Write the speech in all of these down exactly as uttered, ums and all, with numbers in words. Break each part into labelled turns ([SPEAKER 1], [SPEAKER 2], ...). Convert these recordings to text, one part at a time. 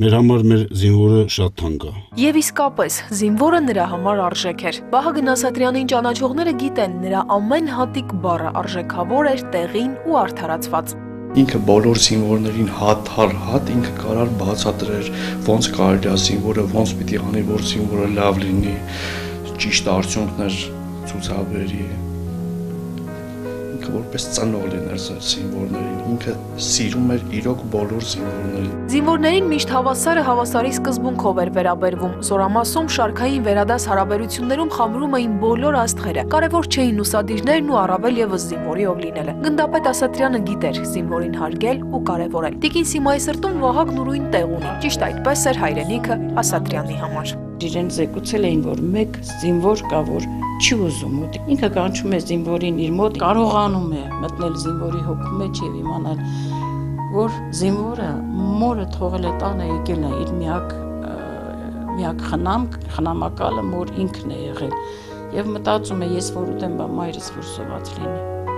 [SPEAKER 1] Մեր համար մեր զինվորը շատ թանկ է։
[SPEAKER 2] Եվ իսկապես, զինվորը նրա համար արժեք էր։ Վահագն Ասատրյանին ճանաչողները գիտեն, նրա ամեն հատիկ բառը արժեքավոր էր, տեղին ու արդարացված։
[SPEAKER 3] Ինքը բոլոր զինվորներին հատ հար հատ ինքը կարար բացատրեր, ոնց կարելի է զինվորը, ոնց պիտի անի, որ զինվորը լավ լինի, ճիշտ արդյունքներ ցուցաբերի։ Ինքը որպես ծնող լիներ զինվորներին, ինքը սիրում էր իրոք բոլոր զինվորներին։
[SPEAKER 2] Զինվորներին միշտ հավասարը հավասարի սկզբունքով էր վերաբերվում։ Զորամասում շարքային վերադաս հարաբերություններում խամրում էին բոլոր աստղերը։ Կարևոր չէին ուսադիրներն ու առավել ևս զինվորի ով լինելը։ Գնդապետ Ասատրյանը գիտեր զինվորին հարգել ու կարևորել։ Տիկին Սիմայի սրտում Վահագն ուրույն տեղ ունի։ Ճիշտ այդպես էր հայրենիքը Ասատրյանի համար։
[SPEAKER 4] Իրեն զեկուցել էին, որ մեկ զինվոր կա, որ չի ուզում ուտի։ Ինքը կանչում է զինվորին իր մոտ, կարողանում է մտնել զինվորի հոգու մեջ եւ իմանալ, որ զինվորը մորը թողել է տանը, եկել է իր միակ միակ խնամք, խնամակալը մոր ինքն է եղել եւ մտածում է, ես որ ուտեմ, բա մայրս որ սոված լինի։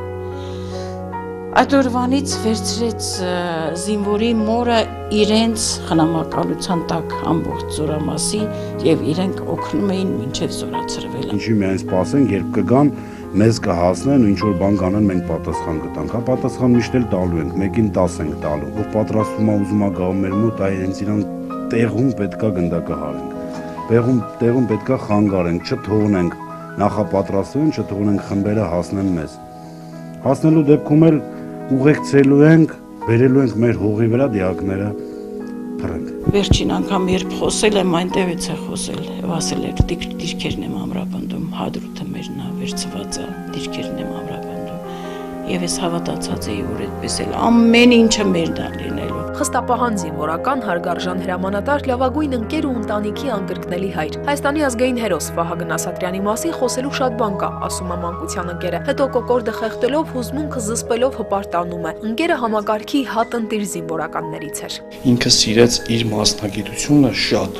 [SPEAKER 4] Այդ օրվանից վերցրեց զինվորի մորը իրենց խնամակալության տակ ամբողջ զորամասի եւ իրենք օգնում էին մինչեւ զորացրվել։
[SPEAKER 1] Ինչի միայն սպասենք, երբ կգան, մեզ կհասնեն ու ինչ որ բան կանեն, մենք պատասխան կտանք։ Հա պատասխան միշտ էլ տալու ենք, մեկին դաս ենք տալու։ Ով պատրաստվում է ուզում է գա մեր մոտ, այ հենց իրան տեղում պետքա գնդակը հարենք։ Տեղում տեղում պետքա խանգարենք, չթողնենք, նախապատրաստվեն, չթողնենք խմբերը հասնեն մեզ։ Հասնելու դեպքում էլ ուղեկցելու ենք, բերելու ենք մեր հողի վրա դիակները փռենք։
[SPEAKER 4] Վերջին անգամ երբ խոսել եմ, այնտեղից է խոսել, եւ ասել էր դիրքերն եմ ամրապնդում, հադրութը մերն է վերցված է, դիրքերն եմ ամրապնդում։ Եվ ես հավատացած էի, որ այդպես էլ ամեն ինչը մերն է լինելու։
[SPEAKER 2] Խստապահան զինվորական հարգարժան հրամանատար, լավագույն ընկեր ու ընտանիքի անկրկնելի հայր։ Հայաստանի ազգային հերոս Վահագն Ասատրյանի մասին խոսելու շատ բան կա, ասում է մանկության ընկերը։ Հետո կոկորդը խեղդելով, հուզմունքը զսպելով հպարտանում է։ Ընկերը համակարգի հատնտիր զինվորականներից էր։
[SPEAKER 3] Ինքը սիրեց իր մասնագիտությունը շատ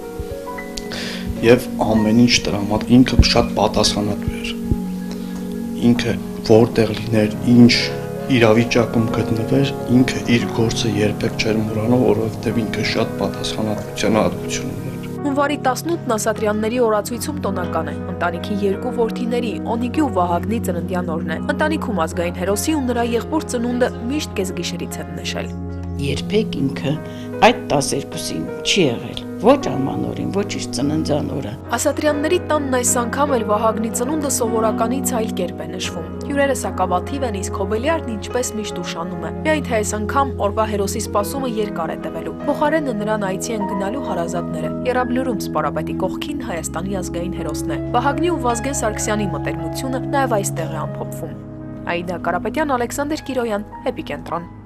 [SPEAKER 3] եւ ամեն ինչ տրամադրել, ինքը շատ պատասխանատու էր։ Ինքը որտեղ լիներ, ինչ իրավիճակում գտնվեր, ինքը իր գործը երբեք չէր մոռանում, որովհետև ինքը շատ պատասխանատվության հատկություն ուներ։
[SPEAKER 2] Հունվարի տասնութն Ասատրյանների օրացույցում տոնական է։ Ընտանիքի երկու որդիների, Օնիկի ու Վահագնի ծննդյան օրն է։ Ընտանիքում ազգային հերոսի ու նրա եղբոր ծնունդը միշտ կեսգիշերից են նշել։
[SPEAKER 4] Երբեք ինքը այդ տասներկուսին չի եղել, ոչ անմանորին, ոչ իր ծննդյան օրը։
[SPEAKER 2] Ասատրյանների տանն այս անգամ էլ Վահագնի ծնունդը սովորականից այլ կերպ է նշվում։ Հյուրերը սակավաթիվ են, իսկ Հոբելյարն ինչպես միշտ ուշանում է։ Միայն թե այս անգամ օրվա հերոսի սպասումը երկար է տևելու։ Փոխարենը նրան այցի են գնալու հարազատները։ Եռաբլուրում սպարապետի կողքին Հայաստանի ազգային հերոսն է։ Վահագնի ու Վազգեն Սարգսյանի մտերմությունը նաև այստեղ է ամփոփվում։ Աիդա Կարապետյան, Ալեքսանդր Կիրոյան, Էպիկենտրոն։